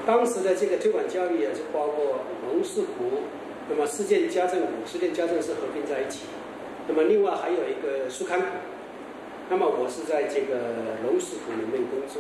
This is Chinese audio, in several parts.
当时的这个推广教育是包括农事股，那么实践家政股，实践家政是合并在一起，那么另外还有一个书刊股。那么我是在这个农事股里面工作。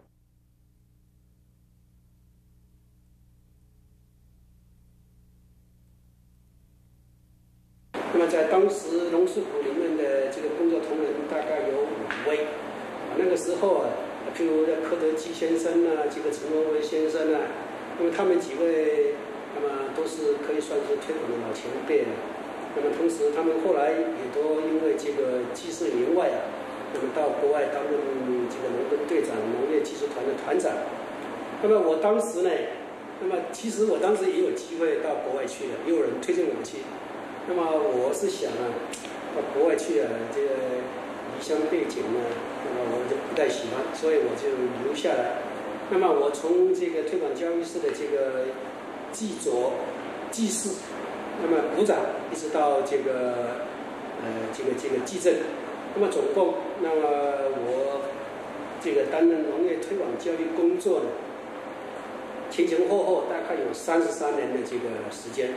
那么在当时农事股里面的这个工作同仁大概有5位，那个时候譬如柯德基先生这个陈文维先生那么他们几位，那么都是可以算是推广的老前辈了。那么同时他们后来也都因为这个技术营外那么到国外担任这个农耕队长、农业技术团的团长。那么我当时呢，那么其实我当时也有机会到国外去的，也有人推荐我去。那么我是想到国外去这个离乡背景那么我就不太喜欢，所以我就留下来。那么我从这个推广教育室的这个技佐、技士，那么股长，一直到这个技正，那么总共，那么我这个担任农业推广教育工作呢，前前后后大概有33年的这个时间。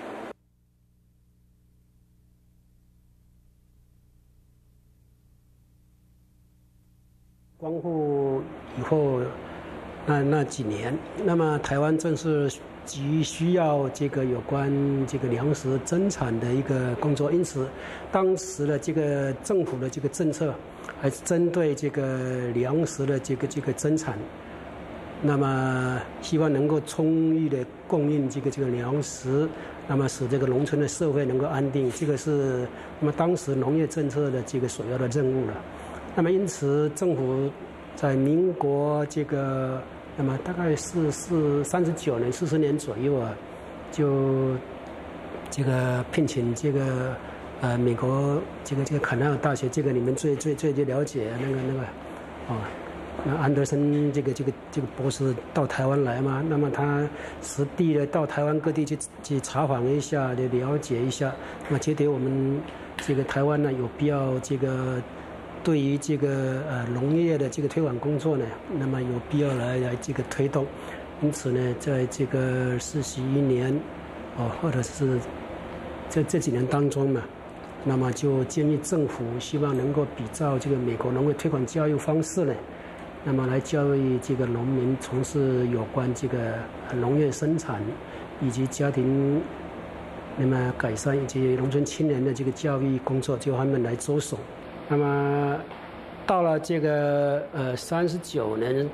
光复以后那几年，那么台湾正是急需要这个有关这个粮食增产的一个工作，因此当时的这个政府的这个政策还是针对这个粮食的这个增产，那么希望能够充裕的供应这个粮食，那么使这个农村的社会能够安定，这个是那么当时农业政策的这个首要的任务了。那么因此政府在民国这个那么大概是39年、40年左右就这个聘请这个美国这个坎奈尔大学，这个你们最了解那安德森这个博士到台湾来嘛，那么他实地的到台湾各地去查访一下，了解一下，那么觉得我们这个台湾呢有必要这个对于这个农业的这个推广工作呢，那么有必要来这个推动，因此呢，在这个41年或者是这几年当中嘛，那么就建议政府希望能够比照这个美国农业推广教育方式呢，那么来教育这个农民从事有关这个农业生产以及家庭那么改善以及农村青年的这个教育工作就他们来着手。那么到了这个39年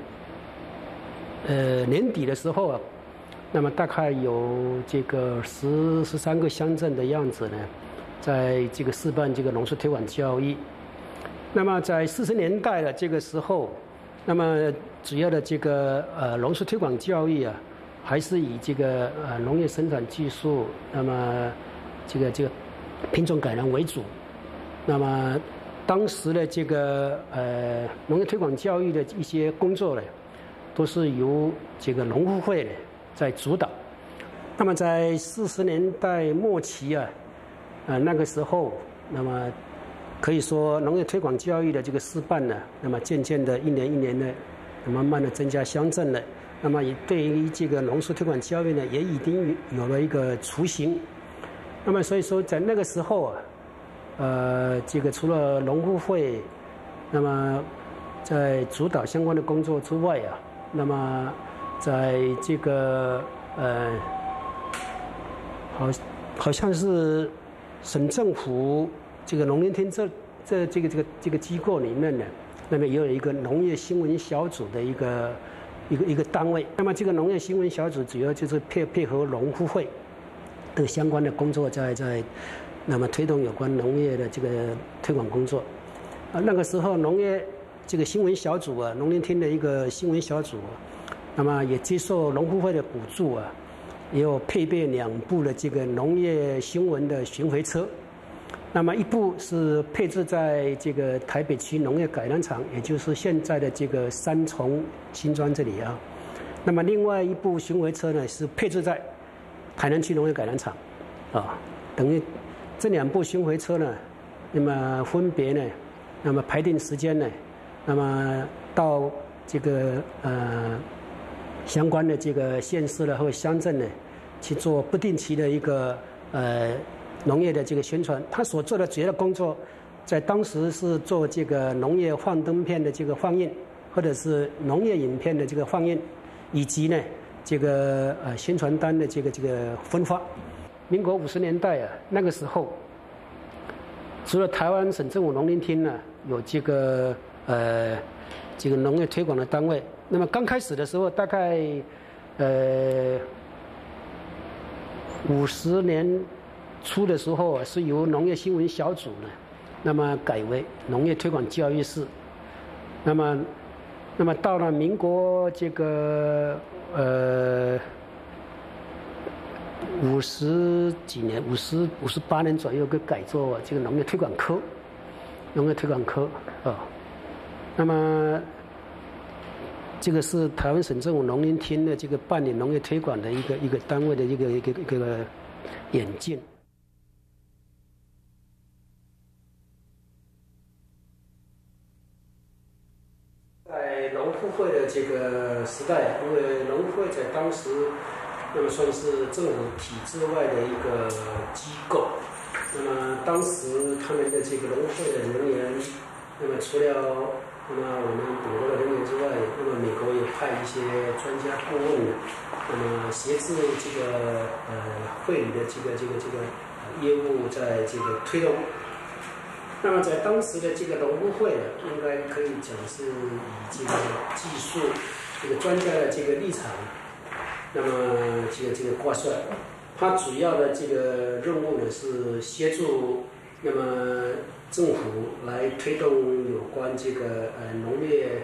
年底的时候那么大概有这个13个乡镇的样子呢，在这个示范这个农事推广教育。那么在40年代的这个时候，那么主要的这个农事推广教育还是以这个农业生产技术，那么这个品种改良为主。那么当时的这个农业推广教育的一些工作呢，都是由这个农护会呢在主导。那么在40年代末期那个时候，那么可以说农业推广教育的这个示范呢，那么渐渐的一年一年的，慢慢的增加乡镇了。那么也对于这个农事推广教育呢，也已经有了一个雏形。那么所以说在那个时候这个除了农护会，那么在主导相关的工作之外那么在这个好像是省政府这个农林厅这个机构里面呢，那么也有一个农业新闻小组的一个单位。那么这个农业新闻小组主要就是配合农护会的相关的工作，在那么推动有关农业的这个推广工作。那个时候农业这个新闻小组农林厅的一个新闻小组那么也接受农护会的补助也有配备2部的这个农业新闻的巡回车。那么一部是配置在这个台北区农业改良场，也就是现在的这个三重新庄这里那么另外一部巡回车呢是配置在台南区农业改良场等于这2部巡回车呢，那么分别呢，那么排定时间呢，那么到这个相关的这个县市呢或乡镇呢，去做不定期的一个农业的这个宣传。他所做的主要的工作，在当时是做这个农业幻灯片的这个放映，或者是农业影片的这个放映，以及呢这个宣传单的这个分发。民国50年代啊，那个时候，除了台湾省政府农林厅呢有这个农业推广的单位，那么刚开始的时候，大概50年初的时候啊，是由农业新闻小组呢，那么改为农业推广教育室。那么到了民国这个50几年，58年左右，改做这个农业推广科，那么这个是台湾省政府农林厅的这个办理农业推广的一个单位的一个演进。在农复会的这个时代，因为农复会在当时，那么算是政府体制外的一个机构。那么当时他们的这个农复会的人员，那么除了我们本国的人员之外，那么美国也派一些专家顾问，那么协助这个会里的这个业务在这个推动。那么在当时的这个农复会呢，应该可以讲是以这个技术、这个专家的这个立场，那么这个挂帅，它主要的这个任务呢是协助那么政府来推动有关这个农业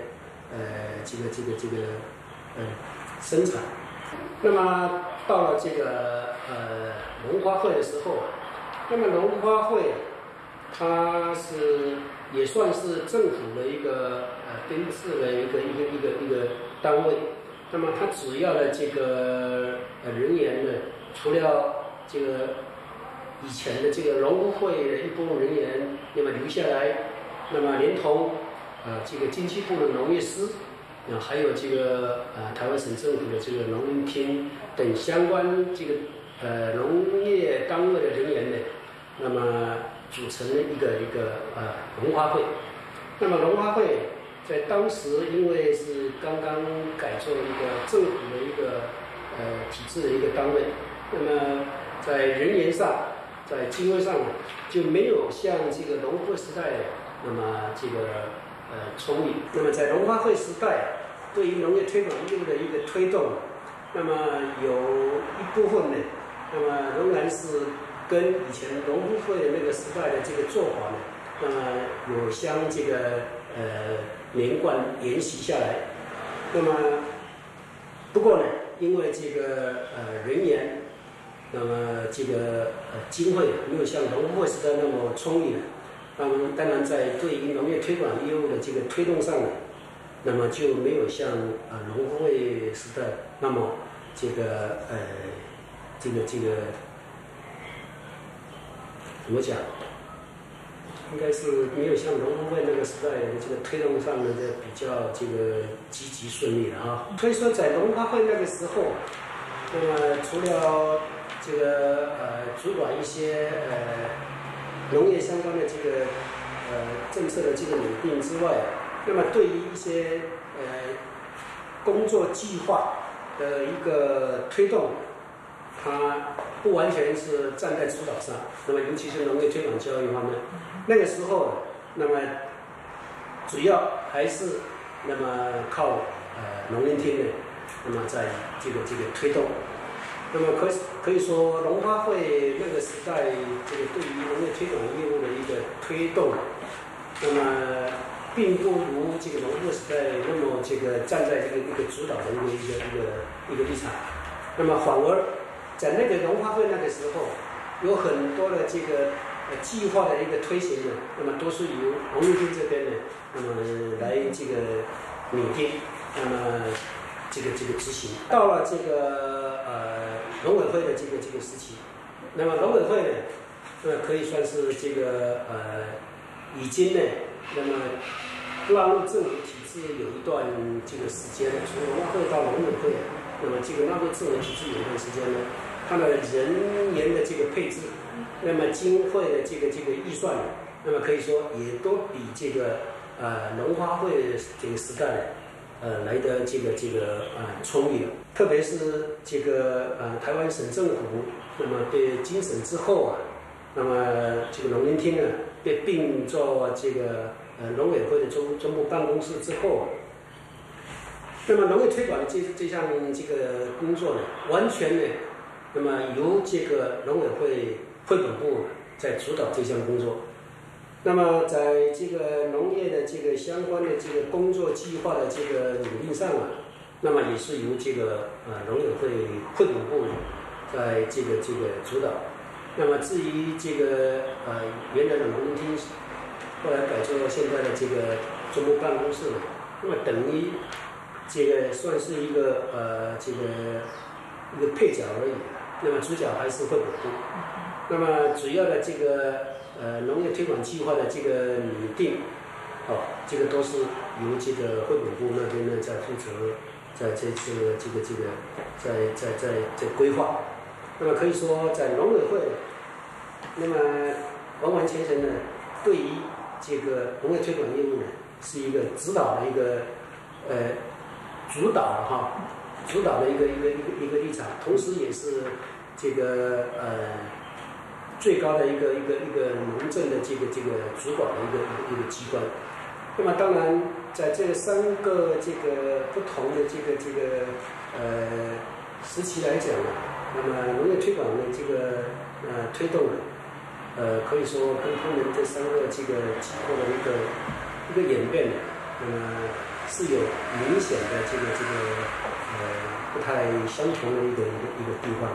生产。那么到了这个农发会的时候，那么农发会它也算是政府的一个编制的一个单位。那么它主要的这个人员呢，除了这个以前的这个农复会的一部分人员，那么留下来，那么连同这个经济部的农业司，还有这个台湾省政府的这个农林厅等相关这个农业单位的人员呢，那么组成了一个农发会。那么农发会在当时因为是刚刚改做一个政府的一个体制的一个单位，那么在人员上，在经费上就没有像这个农复会时代那么这个充裕。那么在农发会时代，对于农业推广业务的一个推动，那么有一部分呢，那么仍然是跟以前农复会的那个时代的这个做法呢，那么有相这个连贯沿袭下来。那么不过呢，因为这个人员，那么这个经费没有像农复会时代那么充裕了，那么当然在对于农业推广业务的这个推动上呢，那么就没有像农复会时代那么这个怎么讲？应该是没有像农复会那个时代的这个推动上的比较这个积极顺利了啊。所以说在农发会那个时候，那么除了这个主管一些农业相关的这个政策的这个拟定之外，那么对于一些工作计划的一个推动，它不完全是站在主导上。那么尤其是农业推广教育方面，那个时候那么主要还是那么靠农林厅的，那么在这个推动。那么可以说，农发会那个时代这个对于农业推广业务的一个推动，那么并不如这个农复时代那么这个站在这个一个主导的一个立场。那么反而在那个农发会那个时候，有很多的这个计划的一个推行呢，那么都是由农林厅这边呢，那么来这个拟定，那么这个执行。到了这个农委会的这个时期，那么农委会呢，可以算是这个已经呢，那么纳入政府体制有一段这个时间，从农化会到农委会，那么这个纳入智能体制有一段时间呢，它的人员的这个配置，那么经费的这个预算，那么可以说也都比这个农化会这个时代来的这个充裕了。特别是这个台湾省政府，那么被经审之后啊，那么这个农林厅呢被并做这个农委会的中部办公室之后啊，那么农业推广的这项这个工作呢，完全呢，那么由这个农委会会本部在主导这项工作。那么在这个农业的这个相关的这个工作计划的这个拟定上啊，那么也是由这个农委会会本部在这个主导。那么至于这个原来的农林厅，后来改做现在的这个中部办公室呢，那么等于这个算是一个一个配角而已。那么主角还是会本部。那么主要的这个农业推广计划的这个拟定，这个都是由这个会本部那边呢在负责，在在规划。那么可以说，在农委会，那么完全呢，对于这个农业推广业务呢，是一个指导的一个主导的一个立场，同时也是这个最高的一个农政的这个主管的一个机关。那么当然，在这3个这个不同的这个时期来讲呢，那么农业推广的这个推动呢，可以说跟他们这3个这个机构的一个演变呢，那么是有明显的这个不太相同的一个地方。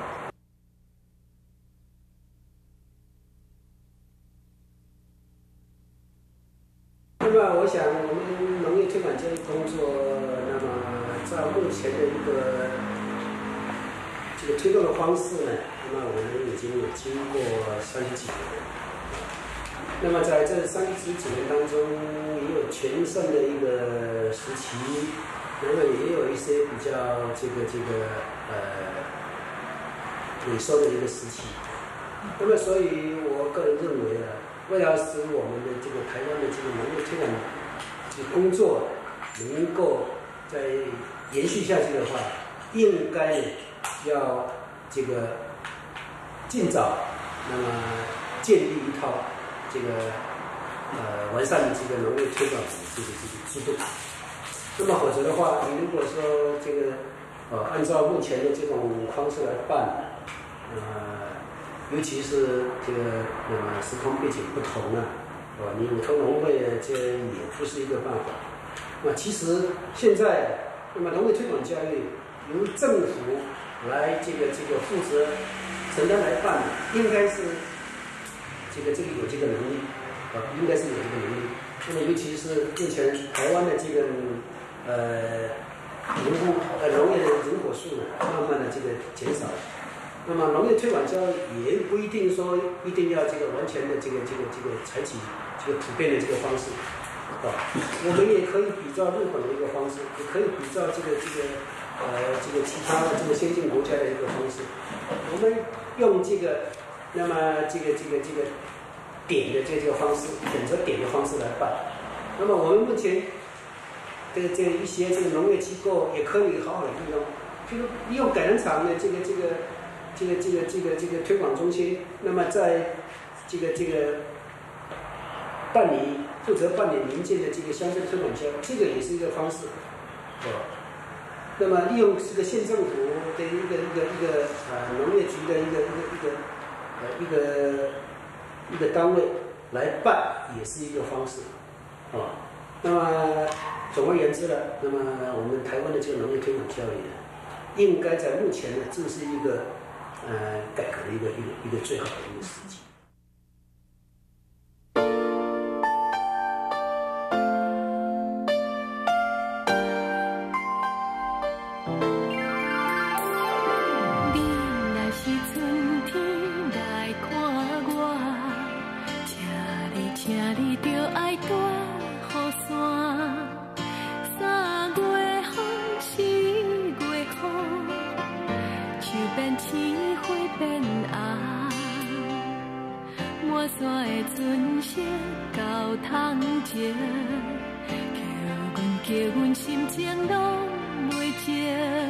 那么我想我们农业推广教育工作，那么在目前的一个这个推动的方式呢，那么我们已经有经过30几年。那么在这30几年当中，也有全盛的一个时期，那么也有一些比较萎缩的一个时期。那么所以我个人认为呢，为了使我们的这个台湾的这个农业推广这个工作能够再延续下去的话，应该要这个尽早那么建立一套这个完善的这个农业推广的这个制度。那么否则的话，你如果说这个按照目前的这种方式来办，尤其是这个时空背景不同啊，你委托农会这也不是一个办法。那其实现在，那么农业推广教育由政府来这个负责承担来办，应该是这个有这个能力，应该是有这个能力。那么尤其是目前台湾的这个农业的人口数呢，慢慢的这个减少。那么农业推广教育也不一定说一定要这个完全的这个采取这个普遍的这个方式，我们也可以比照日本的一个方式，也可以比照这个其他的这个先进国家的一个方式。我们用那么点的这个方式，选择点的方式来办。那么我们目前的一些这个农业机构也可以好好的利用，譬如利用改良场的这个推广中心，那么在负责办理民间的这个乡镇推广教育，这个也是一个方式。那么利用这个县政府的一个农业局的一个单位来办，也是一个方式。那么总而言之呢，那么我们台湾的这个农业推广教育呢，应该在目前呢，正是一个改革的一个最好的一个时机。 请你着爱大雨伞， 半山的船色到窗前，叫阮心情拢袂静。